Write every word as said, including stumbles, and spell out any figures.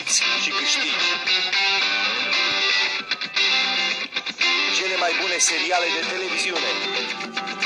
Uiți și câștigi. Cele mai bune seriale de televiziune,